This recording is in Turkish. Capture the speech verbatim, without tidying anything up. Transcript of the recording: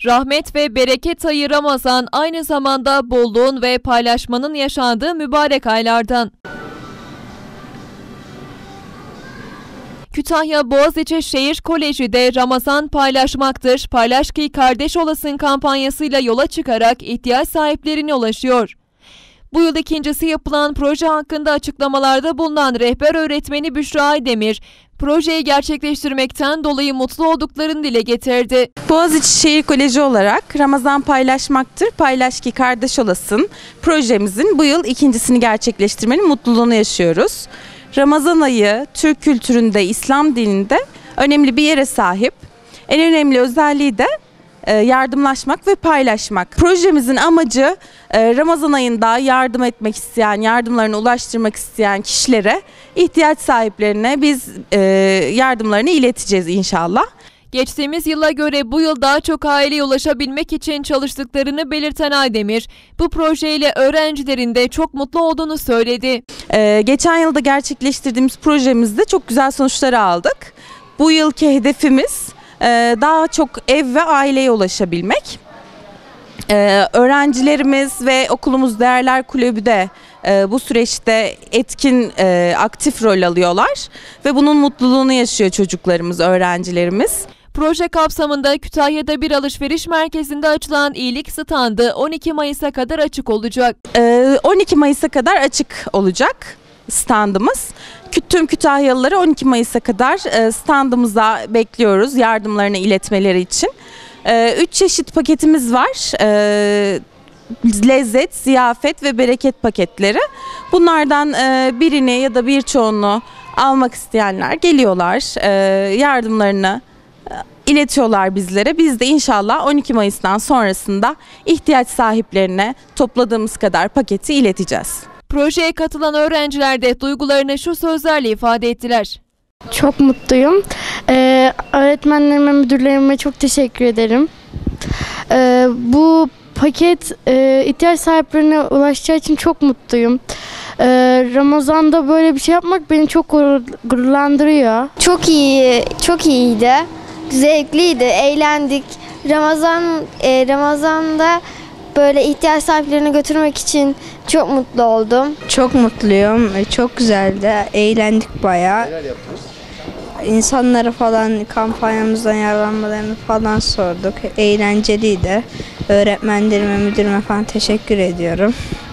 Rahmet ve bereket ayı Ramazan aynı zamanda bolluğun ve paylaşmanın yaşandığı mübarek aylardan. Kütahya Boğaziçi Şehir Koleji de Ramazan paylaşmaktır, paylaş ki kardeş olasın kampanyasıyla yola çıkarak ihtiyaç sahiplerine ulaşıyor. Bu yıl ikincisi yapılan proje hakkında açıklamalarda bulunan rehber öğretmeni Büşra Aydemir, projeyi gerçekleştirmekten dolayı mutlu olduklarını dile getirdi. Boğaziçi Şehir Koleji olarak Ramazan paylaşmaktır, paylaş ki kardeş olasın projemizin bu yıl ikincisini gerçekleştirmenin mutluluğunu yaşıyoruz. Ramazan ayı Türk kültüründe, İslam dininde önemli bir yere sahip. En önemli özelliği de yardımlaşmak ve paylaşmak. Projemizin amacı Ramazan ayında yardım etmek isteyen, yardımlarını ulaştırmak isteyen kişilere, ihtiyaç sahiplerine biz yardımlarını ileteceğiz inşallah. Geçtiğimiz yıla göre bu yıl daha çok aileye ulaşabilmek için çalıştıklarını belirten Aydemir, bu projeyle öğrencilerin de çok mutlu olduğunu söyledi. Ee, geçen yılda gerçekleştirdiğimiz projemizde çok güzel sonuçları aldık. Bu yılki hedefimiz e, daha çok ev ve aileye ulaşabilmek. Ee, öğrencilerimiz ve okulumuz Değerler Kulübü de e, bu süreçte etkin, e, aktif rol alıyorlar ve bunun mutluluğunu yaşıyor çocuklarımız, öğrencilerimiz. Proje kapsamında Kütahya'da bir alışveriş merkezinde açılan iyilik standı on iki Mayıs'a kadar açık olacak. Ee, on iki Mayıs'a kadar açık olacak standımız. Tüm Kütahyalıları on iki Mayıs'a kadar standımıza bekliyoruz yardımlarını iletmeleri için. Üç çeşit paketimiz var. Ee, lezzet, ziyafet ve bereket paketleri. Bunlardan birini ya da birçoğunu almak isteyenler geliyorlar, yardımlarını iletiyorlar bizlere. Biz de inşallah on iki Mayıs'tan sonrasında ihtiyaç sahiplerine topladığımız kadar paketi ileteceğiz. Projeye katılan öğrenciler de duygularını şu sözlerle ifade ettiler. Çok mutluyum. Ee, öğretmenlerime, müdürlerime çok teşekkür ederim. Ee, bu paket e, ihtiyaç sahiplerine ulaşacağı için çok mutluyum. Ee, Ramazan'da böyle bir şey yapmak beni çok gururlandırıyor. Çok iyi, çok iyiydi. Zevkliydi, eğlendik. Ramazan e, Ramazan'da böyle ihtiyaç sahiplerine götürmek için çok mutlu oldum. Çok mutluyum. Çok güzeldi. Eğlendik bayağı. İnsanlara falan kampanyamızdan yararlanmalarını falan sorduk. Eğlenceliydi. Öğretmenlerime, müdürüme falan teşekkür ediyorum.